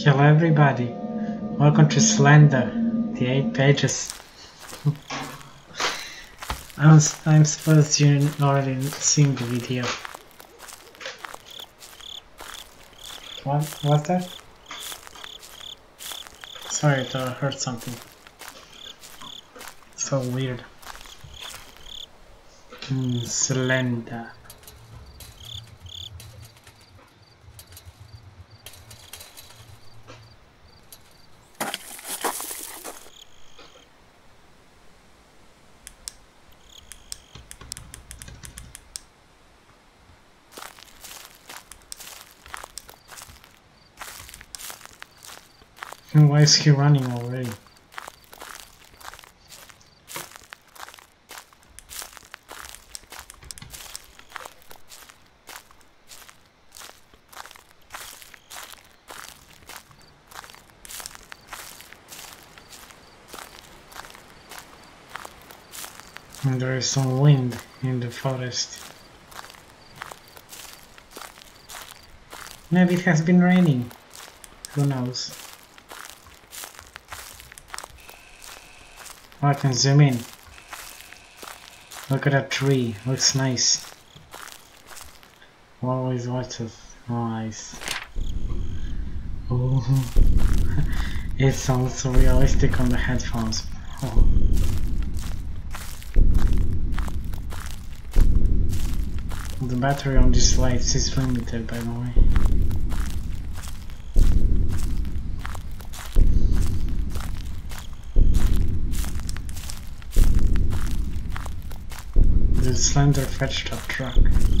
Hello everybody, welcome to Slender, the 8 pages. I'm supposed you already seen the video. What's that? Sorry, I heard something. So weird. Slender. Why is he running already? And there is some wind in the forest. Maybe it has been raining. Who knows? Oh, I can zoom in. Look at that tree, looks nice. Always watches. Nice. Oh, it sounds so realistic on the headphones. Oh. The battery on these lights is limited, by the way. The Slender fetched a truck.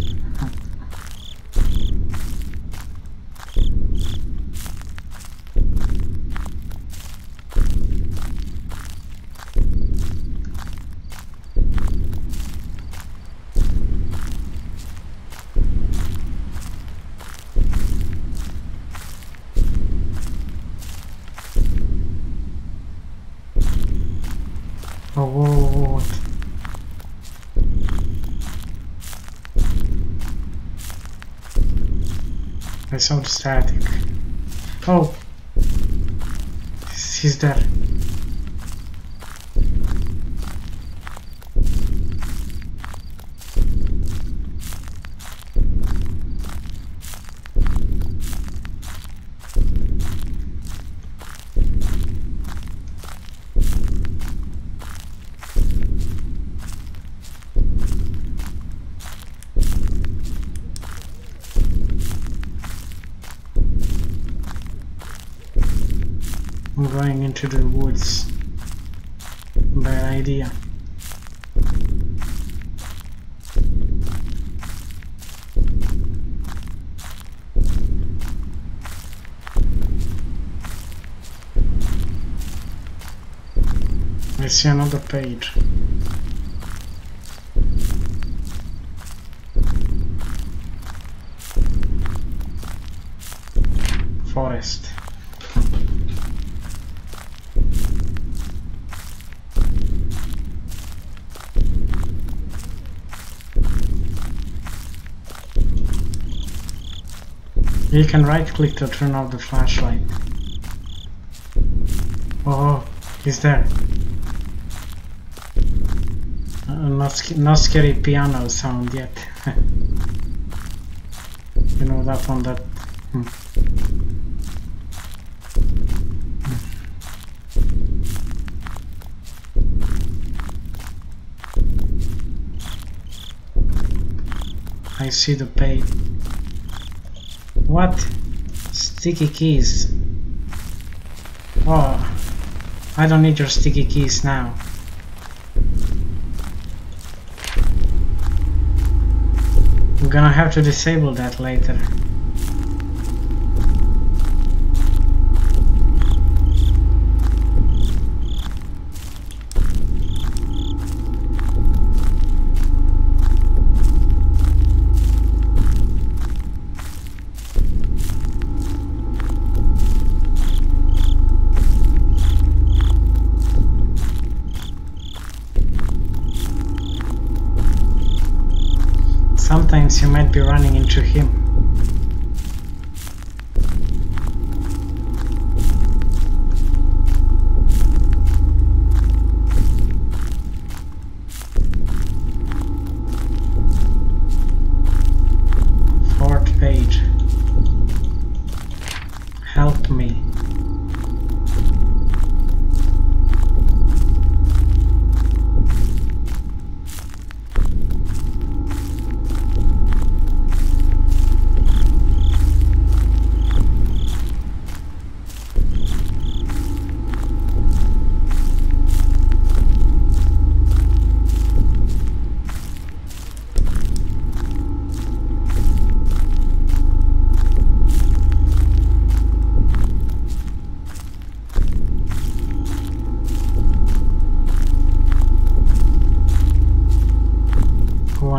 Oh, whoa, what? I saw the static. Oh! He's there. I'm going into the woods. Bad idea. I see another page. Forest. You can right click to turn off the flashlight. Oh, he's there. Not scary piano sound yet. You know that one that... I see the page. What? Sticky keys. Oh, I don't need your sticky keys now. I'm gonna have to disable that later. Sometimes you might be running into him.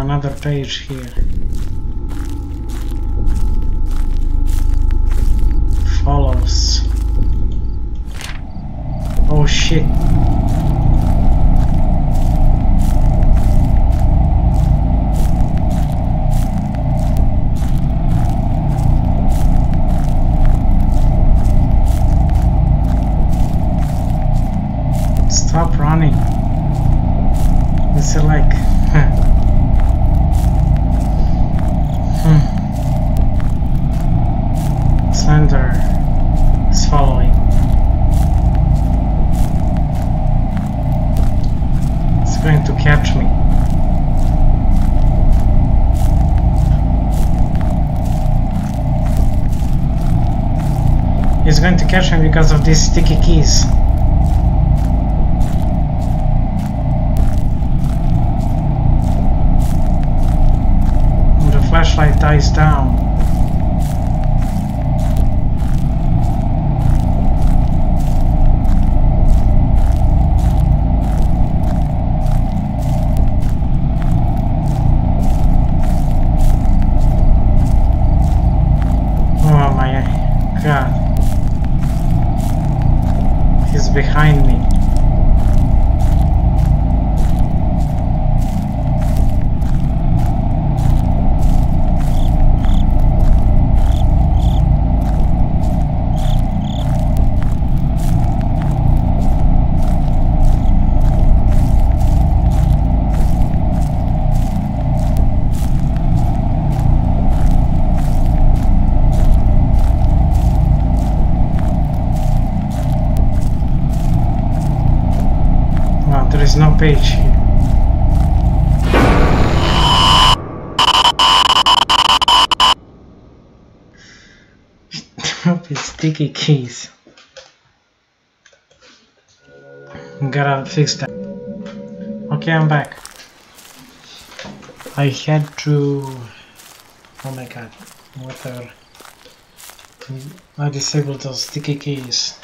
another page here. Follows. Oh shit. Stop running. It's like Slender is following. It's going to catch me. It's going to catch me because of these sticky keys. Flashlight dies down. Oh my god. He's behind me. There is no page here. Stupid sticky keys. Gotta fix that. Okay, I'm back. I had to... Oh my god, whatever. I disabled those sticky keys.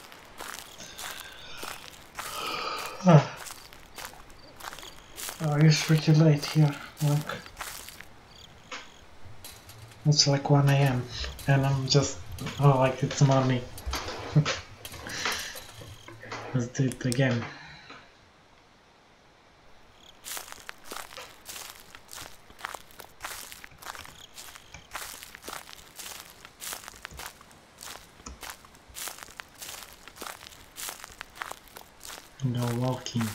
Oh, it's pretty late here. Look. It's like 1 AM and I'm just... Oh, like it's morning. Let's do it again. No walking.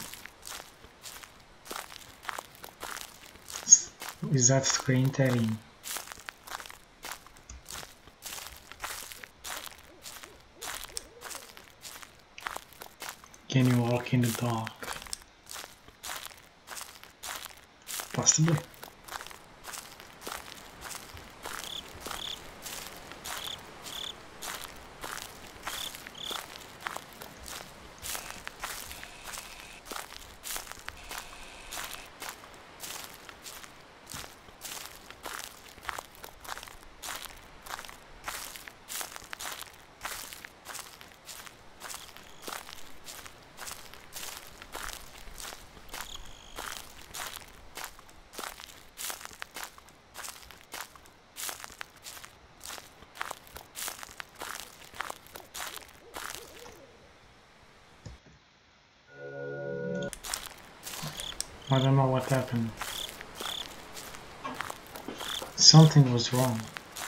Is that screen tearing? Can you walk in the dark? Possibly. I don't know what happened. Something was wrong.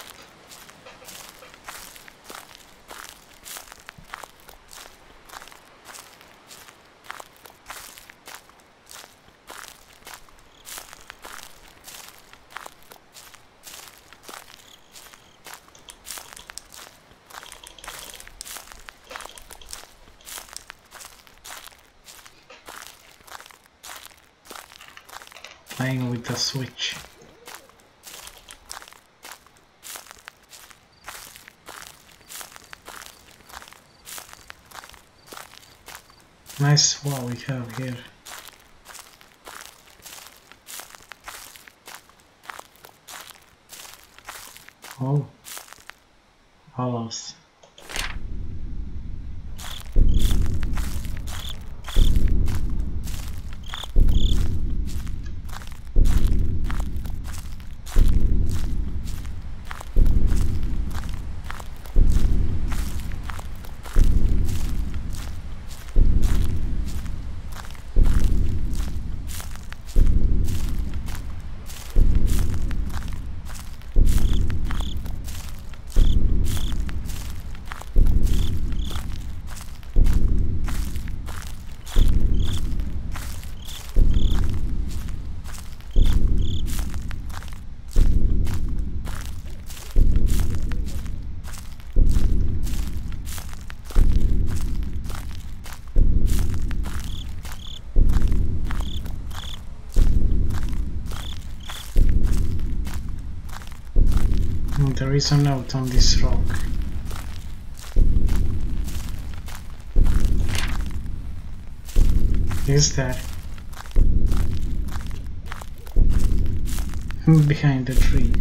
Playing with the switch. Nice wall we have here. Oh, hollows. And there is a note on this rock. Is there? Behind the tree.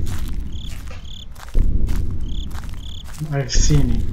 I've seen it.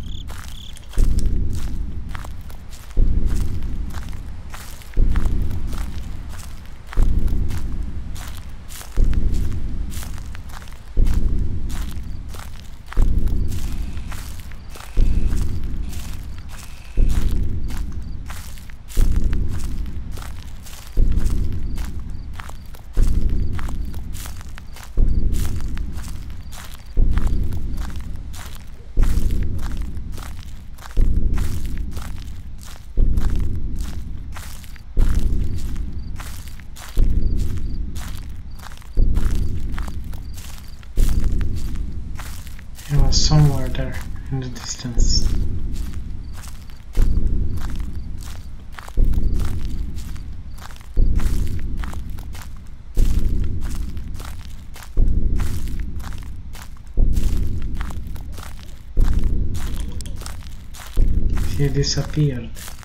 Somewhere there in the distance. He disappeared.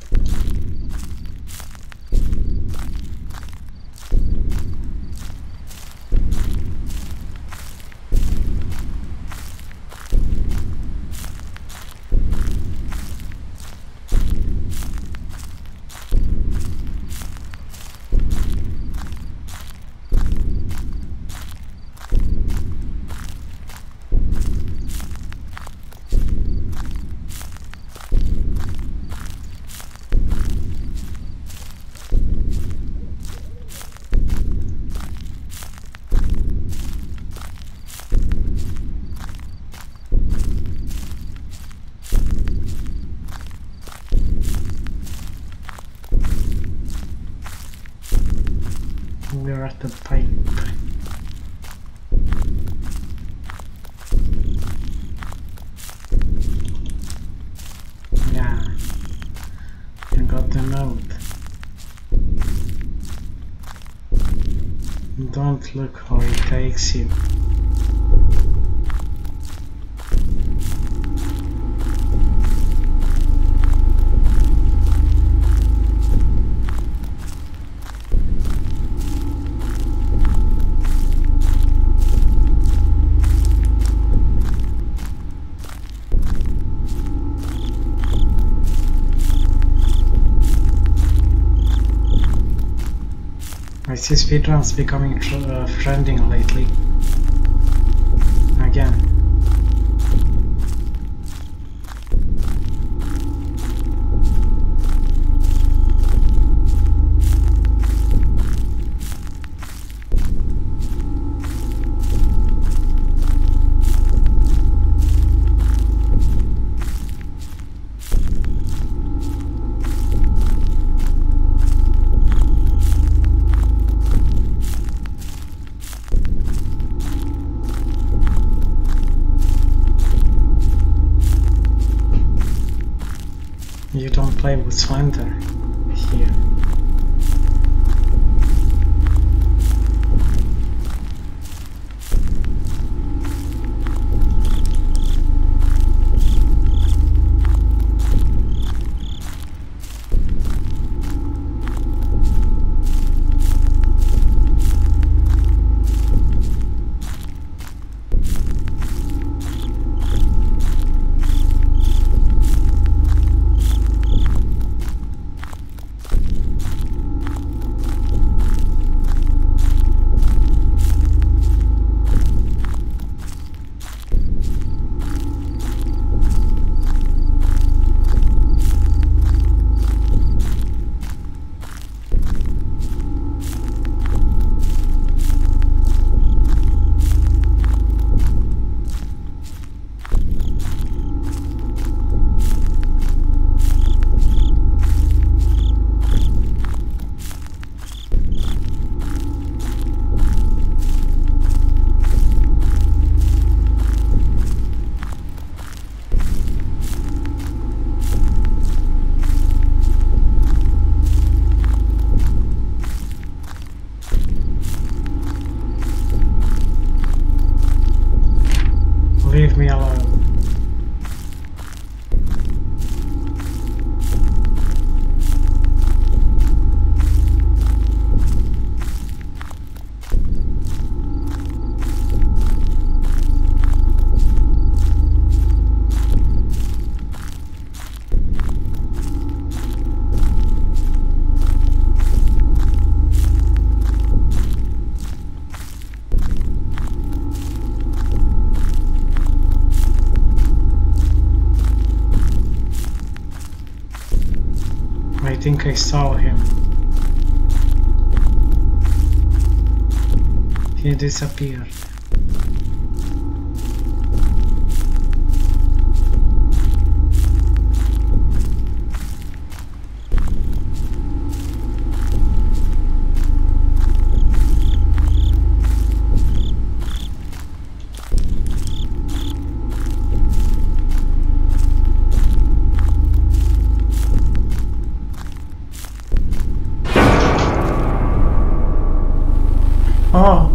We're at the pipe. Yeah, you got the note. Don't look where it takes you. I see speedruns becoming trending lately. Again. You don't play with Slender here. Leave me alone. I think I saw him. He disappeared. Oh.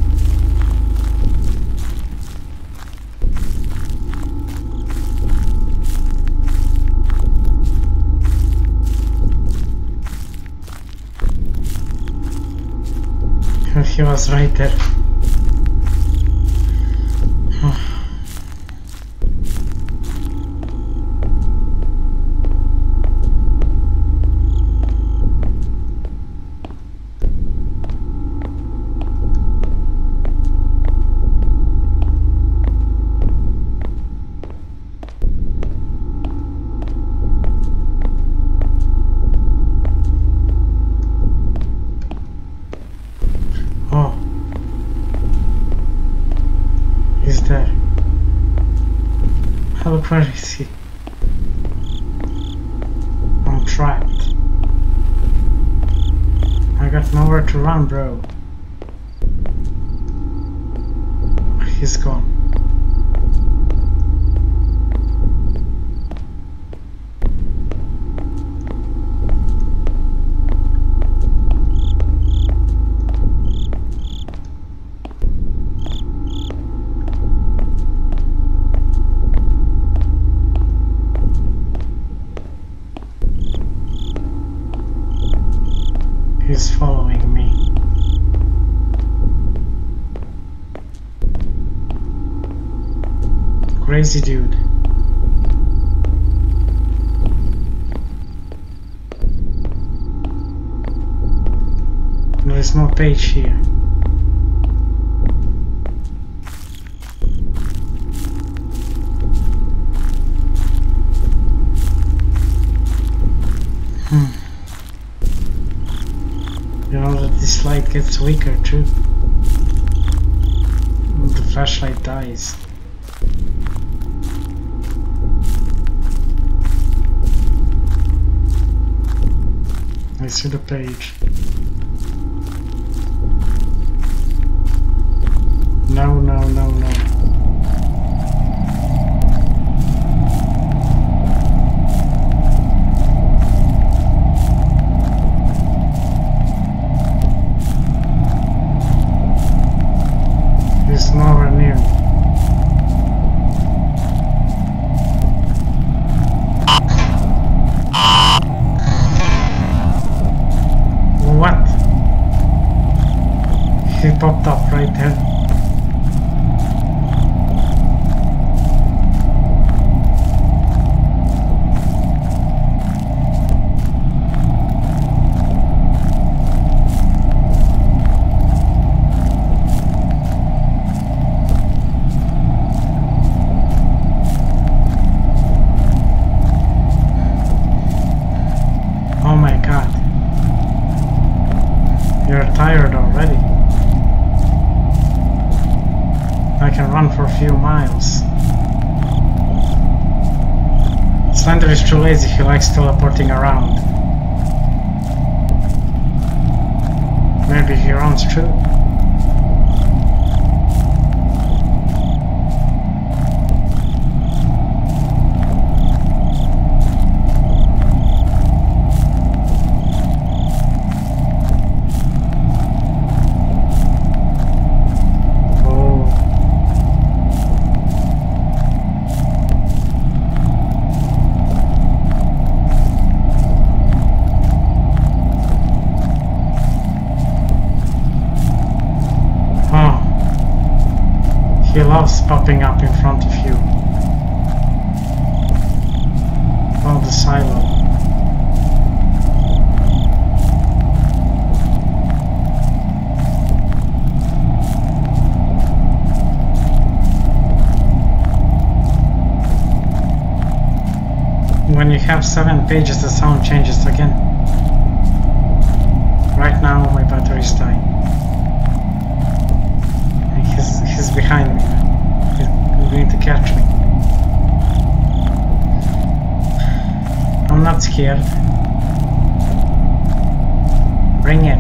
He was right there. Look, where is he? I'm trapped. I got nowhere to run, bro. He's gone. He's following me. Crazy dude. There is no page here. You know that this light gets weaker too. The flashlight dies. I see the page. No, no, no, no. He's nowhere near me. What? He popped up right there. Oh my god. You're tired already. I can run for a few miles. Slender is too lazy, he likes teleporting around. Maybe he runs too. loves popping up in front of you. Oh, the silo. When you have 7 pages, the sound changes again. Right now my battery is dying. And he's behind me. He's going to catch me. I'm not scared. Bring it.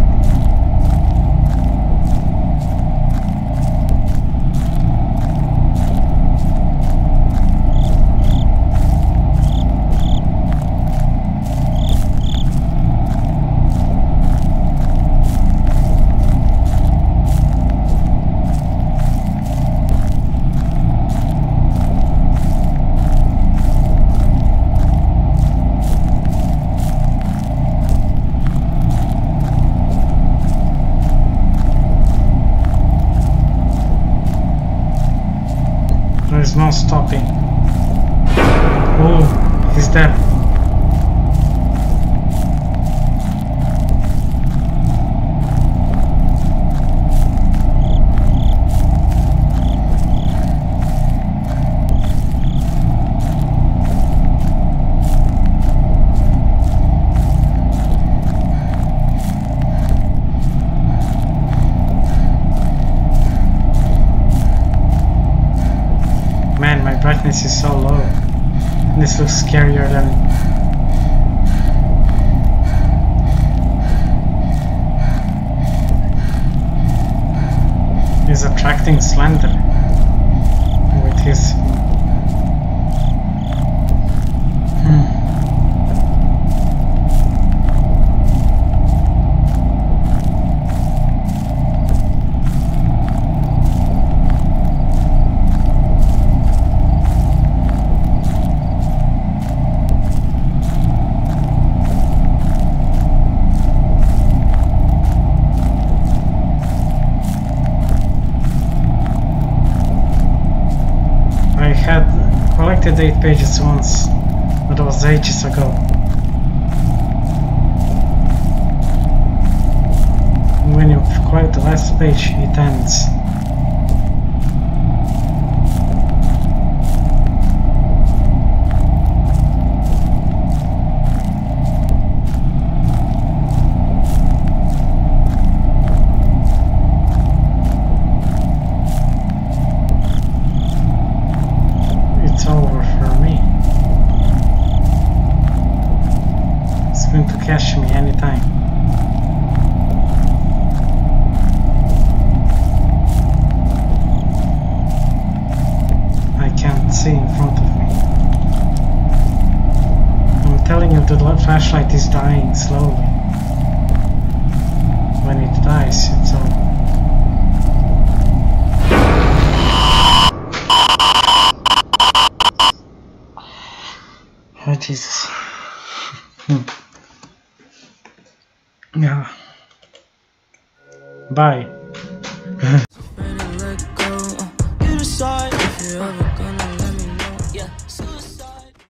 There's no stopping. Oh, he's dead. Man, my brightness is so low. This looks scarier than... He's attracting Slender with his... I had collected 8 pages once, but it was ages ago. When you collect the last page, it ends. It's over for me. It's going to catch me anytime. I can't see in front of me. I'm telling you, the flashlight is dying slowly. When it dies, it's over. Oh Jesus. Yeah. Bye.